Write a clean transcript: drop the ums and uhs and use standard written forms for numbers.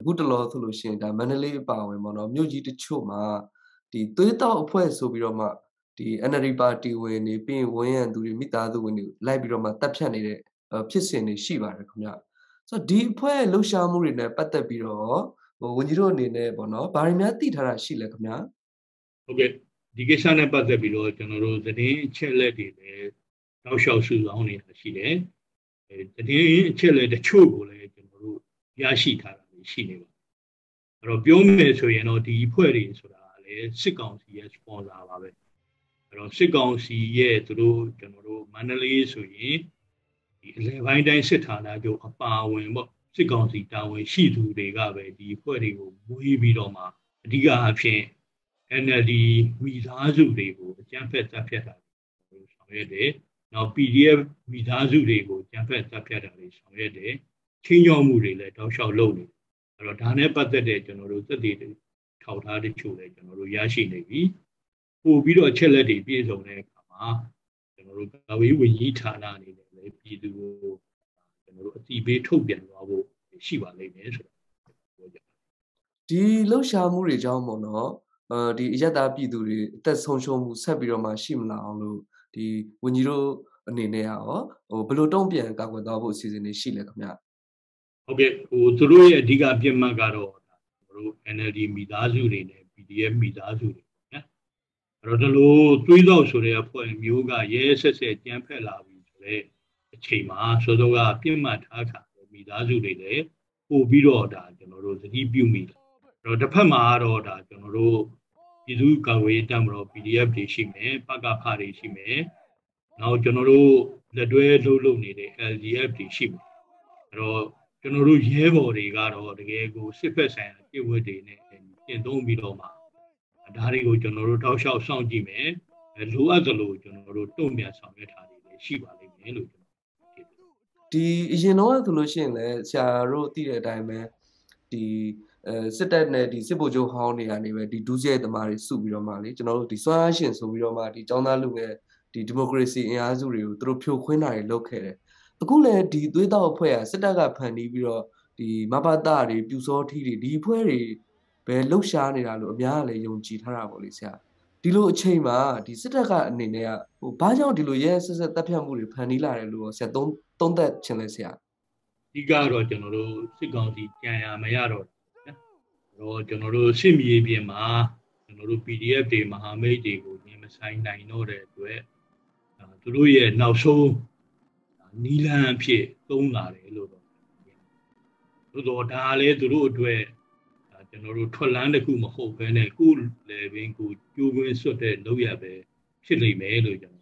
အခုတလောဆိုလို့ရှိရင်ဒါမန္တလေးအပါအဝင်ပေါ့နော်မြို့ကြီးတချို့မှာဒီသွေးတောက်အဖွဲ့ဆိုပြီးတော့မှဒီ NLD ပါတီဝင်တွေပြီးရင်ဝန်းရံသူတွေမိသားစုဝင်တွေလိုက်ပြီးတော့မှတပ်ဖြတ်နေတဲ့ဖြစ်စဉ်တွေရှိပါတယ်ခင်ဗျဆိုတော့ဒီအဖွဲ့လှုပ်ရှားမှုတွေနဲ့ပတ်သက်ပြီးတော့ဝန်ကြီးတို့အနေနဲ့ပေါ့နော်ဘာတွေများသိထားတာရှိလဲခင်ဗျဟုတ်ကဲ့ဒီကိစ္စနဲ့ပတ်သက်ပြီးတော့ကျွန်တော်တို့သတင်းအချက်လက်တွေလည်းတောက်လျှောက်စုဆောင်းနေတာရှိတယ်သတင်းအချက်လက်တချို့ကိုလည်းကျွန်တော်တို့ရရှိထားတာရှိနေပါအဲ့တော့ပြောမယ်ဆိုရင်တော့ဒီအဖွဲ့တွေဆိုတာလည်းစစ်ကောင်စီရဲ့ sponsor ပါပဲအဲ့တော့စစ်ကောင်စီရဲ့သူတို့ကျွန်တော်တို့မန္တလေးဆိုရင်ဒီအလဲပိုင်းတိုင်းစစ်ဌာနချုပ်အပါအဝင်ပေါ့စစ်ကောင်စီတာဝန်ရှိသူတွေကပဲဒီအဖွဲ့တွေကိုမွေးပြီးတော့မှအဓိကအဖြစ် NLD မိသားစုတွေကိုအကြမ်းဖက်တပ်ဖြတ်တာဆောင်ရွက်တယ်။နောက် PDF မိသားစုတွေကိုအကြမ်းဖက်တပ်ဖြတ်တာတွေဆောင်ရွက်တယ်။ချင်းကြောမှုတွေလည်းတောက်လျှောက်လုပ်နေတယ်။အဲ့တော့ဒါနဲ့ပတ်သက်တဲ့ကျွန်တော်တို့သက်သေထောက်ထားတချို့လည်းကျွန်တော်တို့ရရှိနေပြီ။ပို့ပြီးတော့အချက်လက်တွေပြည့်စုံတဲ့အခါမှာကျွန်တော်တို့ကာဝေးဝင်ကြီးဌာနအနေနဲ့လည်းပြည်သူကိုကျွန်တော်တို့အတိပေးထုတ်ပြန်သွားဖို့ရှိပါလိမ့်မယ်ဆိုတာပြောကြပါဒီလှုပ်ရှားမှုတွေကြောင့်ပေါ့နော်ဒီအယက်သားပြည်သူတွေအသက်ဆုံးရှုံးမှုဆက်ပြီးတော့မှရှိမလာအောင်လို့ဒီဝန်ကြီးတို့အနေနဲ့ရောဘယ်လိုတုံ့ပြန်ကာကွယ်သွားဖို့အစီအစဉ်တွေရှိလဲခင်ဗျဟုတ်ကဲ့သူတို့ရဲ့အဓိကပြစ်မှတ်ကတော့ကျွန်တော်တို့ NLD မိသားစုတွေနဲ့ PDF မိသားစုတွေပေါ့နော်အဲ့တော့ဒီလိုတွေးတော့ဆိုတဲ့အဖွဲ့မျိုးကရဲဆက်ဆက်ကြမ်းဖက်လာပြီဆိုတော့အချိန်မှာစောစောကပြစ်မှတ်ထားခံမိသားစုတွေလည်းပို့ပြီးတော့ဒါကျွန်တော်တို့သတိပြုမိတယ်အဲ့တော့တစ်ဖက်မှာတော့ဒါကျွန်တော်တို့ပြည်သူ့ကာကွယ်ရေးတပ်မတော် PDF တွေရှိမယ်ပကဖတွေရှိမယ်နောက်ကျွန်တော်တို့လက်တွဲလုပ်နေတဲ့ LDF တွေရှိမယ်အဲ့တော့ကျွန်တော်တို့ရဲဘော်တွေကတော့တကယ်ကိုစစ်ဖက်ဆိုင်ရာအကျင့်ဝတ်တွေနဲ့ပြင်သုံးပြီးတော့မှဒါတွေကိုကျွန်တော်တို့တောက်လျှောက်စောင့်ကြည့်မယ်လိုအပ်သလိုကျွန်တော်တို့တုံ့ပြန်ဆောင်ရွက်ထားတွေလည်းရှိပါလိမ့်မယ်လို့ကျွန်တော်ဒီအရင်တော့ဆိုလို့ရှိရင်လည်းဆရာတို့သိတဲ့အတိုင်းပဲဒီစစ်တပ်နဲ့ဒီစစ်ဗိုလ်ချုပ်ဟောင်းတွေကနေပဲဒီဒုစရိုက်သမားတွေစုပြီးတော့မှလေကျွန်တော်တို့ဒီစွမ်းအားရှင်ဆိုပြီးတော့မှဒီចောင်းသားလူငယ်ဒီဒီမိုကရေစီအင်အားစုတွေကိုသူတို့ဖြိုခွင်းတာတွေလုပ်ခဲ့တယ်အခုလည်းဒီသွေးတောက်အဖွဲ့ကစစ်တပ်ကဖန်တီးပြီးတော့ဒီမဘာတာတွေပြူစောထီးတွေဒီအဖွဲ့တွေပဲလှုပ်ရှားနေတာလို့အများကလည်းယုံကြည်ထားတာပေါ့လေဆရာဒီလိုအချိန်မှာဒီစစ်တပ်ကအနေနဲ့ကဘာကြောင့်ဒီလိုရဲဆက်ဆက်တပ်ဖြတ်မှုတွေဖန်တီးလာတယ်လို့ဆရာသုံးသပ်ချင်လဲဆရာအဓိကတော့ကျွန်တော်တို့စစ်ကောင်စီကြံရမရတော့နော်ကျွန်တော်တို့စစ်မြေပြင်မှာကျွန်တော်တို့ PDF တွေမဟာမိတ်တွေကိုညင်မဆိုင်နိုင်တော့တဲ့အတွက်သူတို့ရဲ့နောက်ဆုံးနီလန်အဖြစ်သုံးလာတယ်လို့တော့သို့တော့ဒါလည်းသူတို့အတွက်ကျွန်တော်တို့ထွက်လန်းတစ်ခုမဟုတ်ဘဲနဲ့ကိုယ်လည်းပင်ကိုကျိုးကွင်းဆွတ်တဲ့လောက်ရပဲဖြစ်လိမ့်မယ်လို့ကျွန်